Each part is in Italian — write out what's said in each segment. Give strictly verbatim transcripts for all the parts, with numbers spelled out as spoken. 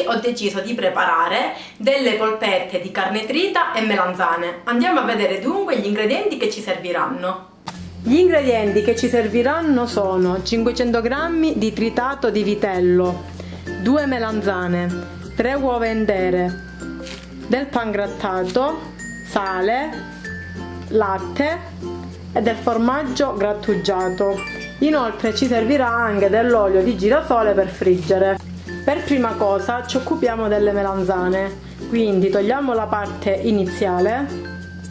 ho deciso di preparare delle polpette di carne trita e melanzane. Andiamo a vedere dunque gli ingredienti che ci serviranno. Gli ingredienti che ci serviranno sono cinquecento grammi di tritato di vitello, due melanzane, tre uova intere, del pangrattato, sale, latte e del formaggio grattugiato. Inoltre ci servirà anche dell'olio di girasole per friggere. Per prima cosa ci occupiamo delle melanzane, quindi togliamo la parte iniziale .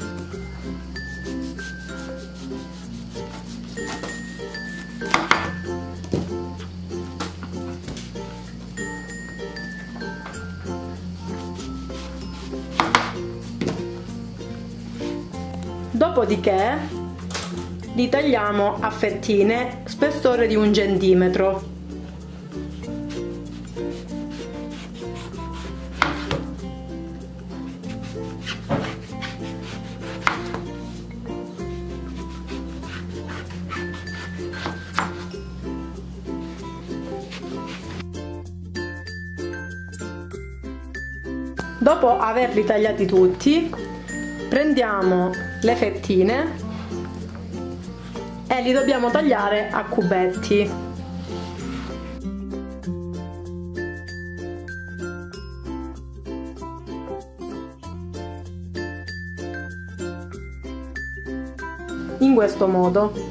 Dopodiché li tagliamo a fettine spessore di un centimetro. Dopo averli tagliati tutti, prendiamo le fettine e li dobbiamo tagliare a cubetti. In questo modo.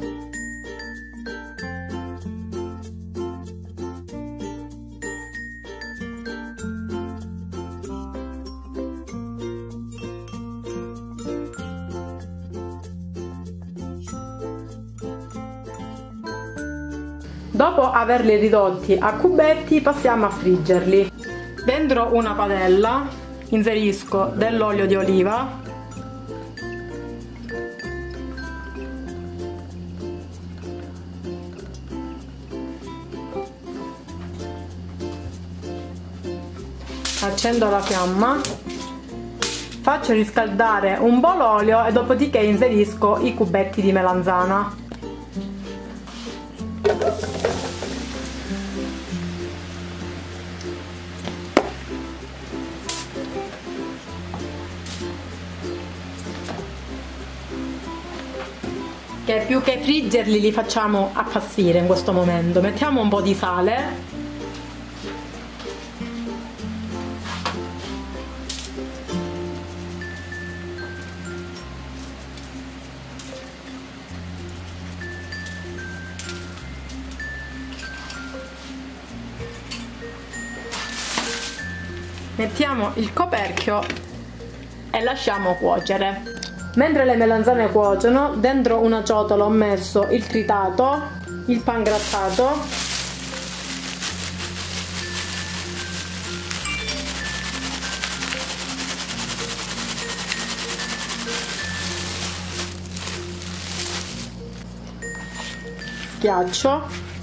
Dopo averli ridotti a cubetti passiamo a friggerli. Dentro una padella inserisco dell'olio di oliva, accendo la fiamma, faccio riscaldare un po' l'olio e dopodiché inserisco i cubetti di melanzana. Che più che friggerli li facciamo appassire in questo momento. Mettiamo un po' di sale, mettiamo il coperchio e lasciamo cuocere. Mentre le melanzane cuociono, dentro una ciotola ho messo il tritato, il pangrattato, ghiaccio,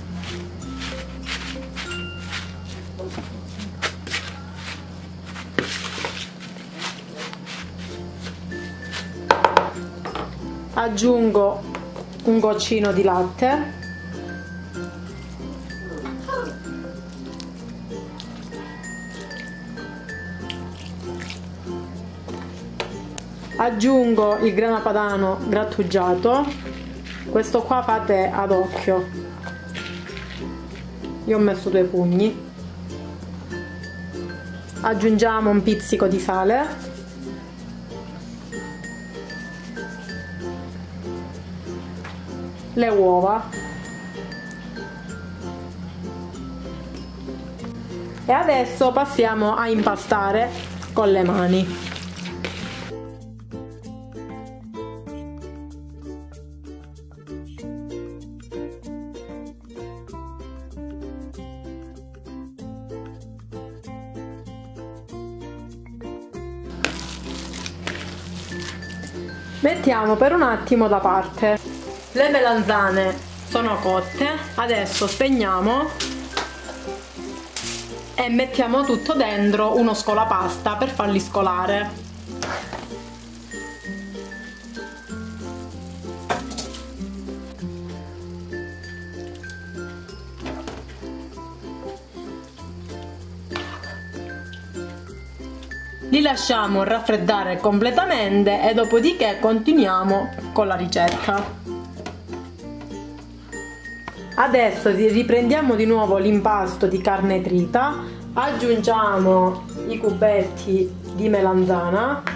aggiungo un goccino di latte, aggiungo il grana padano grattugiato. Questo qua fate ad occhio, io ho messo due pugni. Aggiungiamo un pizzico di sale, le uova e adesso passiamo a impastare con le mani. Mettiamo per un attimo da parte. Le melanzane sono cotte, adesso spegniamo e mettiamo tutto dentro uno scolapasta per farli scolare. Li lasciamo raffreddare completamente e dopodiché continuiamo con la ricetta. Adesso riprendiamo di nuovo l'impasto di carne trita, aggiungiamo i cubetti di melanzana,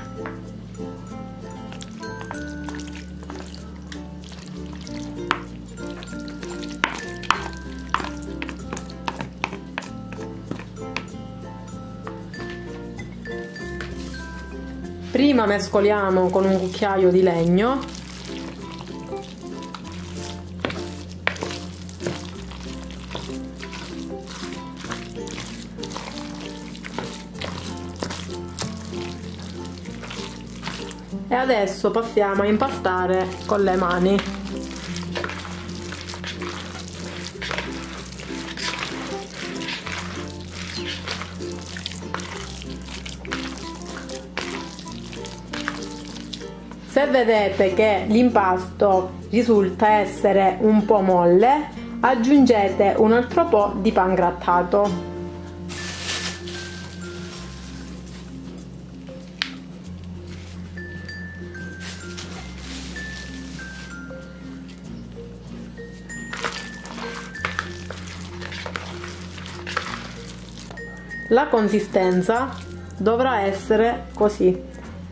prima mescoliamo con un cucchiaio di legno, e adesso passiamo a impastare con le mani. Se vedete che l'impasto risulta essere un po' molle, aggiungete un altro po' di pangrattato. La consistenza dovrà essere così.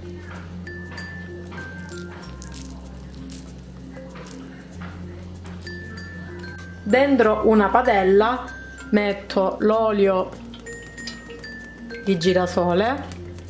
Dentro una padella metto l'olio di girasole,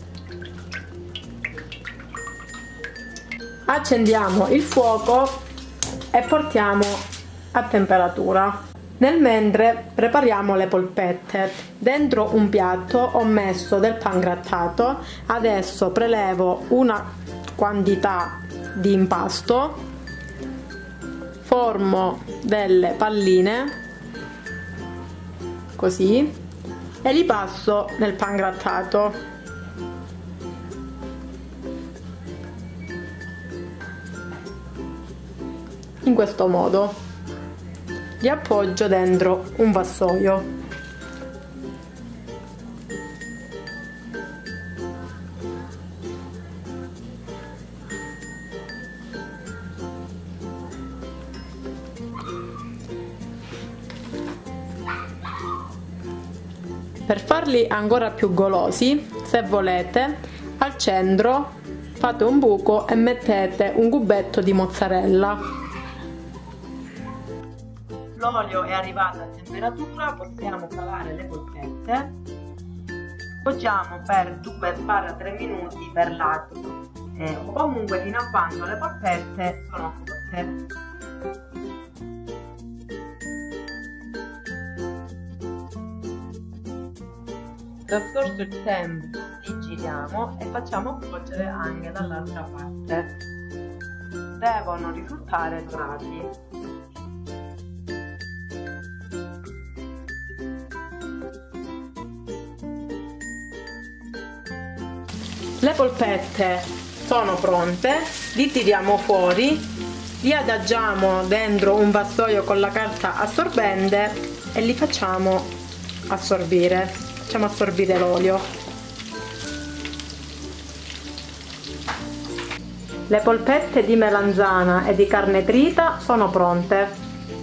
accendiamo il fuoco e portiamo a temperatura. Nel mentre prepariamo le polpette. Dentro un piatto ho messo del pangrattato, adesso prelevo una quantità di impasto, formo delle palline così e li passo nel pangrattato. In questo modo li appoggio dentro un vassoio. Per farli ancora più golosi, se volete, al centro fate un buco e mettete un cubetto di mozzarella. L'olio è arrivato a temperatura, possiamo calare le polpette. Appoggiamo per due tre minuti per lato, eh, o comunque fino a quando le polpette sono cotte. Trascorso il tempo li giriamo e facciamo cuocere anche dall'altra parte. Devono risultare dorati. Le polpette sono pronte, li tiriamo fuori, li adagiamo dentro un vassoio con la carta assorbente e li facciamo assorbire. Facciamo assorbire l'olio. Le polpette di melanzana e di carne trita sono pronte.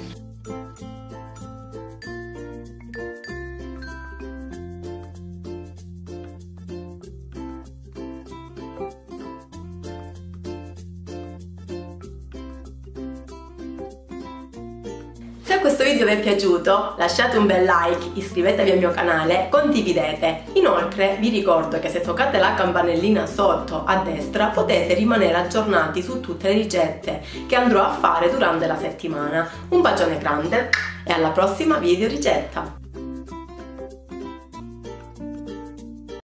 Se questo video vi è piaciuto lasciate un bel like, iscrivetevi al mio canale, condividete. Inoltre vi ricordo che se toccate la campanellina sotto a destra potete rimanere aggiornati su tutte le ricette che andrò a fare durante la settimana. Un bacione grande e alla prossima video ricetta!